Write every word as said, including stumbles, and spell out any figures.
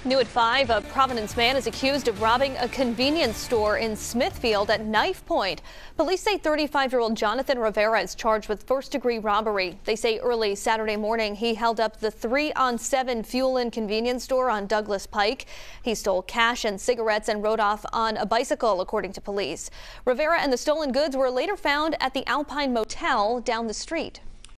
New at five, a Providence man is accused of robbing a convenience store in Smithfield at knife point. Police say thirty-five-year-old Jonathan Rivera is charged with first-degree robbery. They say early Saturday morning he held up the three on seven fuel-in convenience store on Douglas Pike. He stole cash and cigarettes and rode off on a bicycle, according to police. Rivera and the stolen goods were later found at the Alpine Motel down the street.